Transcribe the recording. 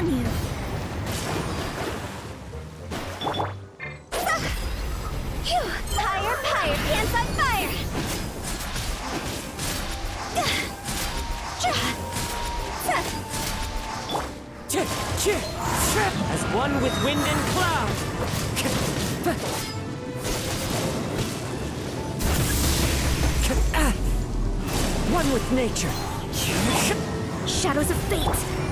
on you. Phew! Higher, higher, pants on fire! As one with wind and cloud. One with nature. Shadows of fate!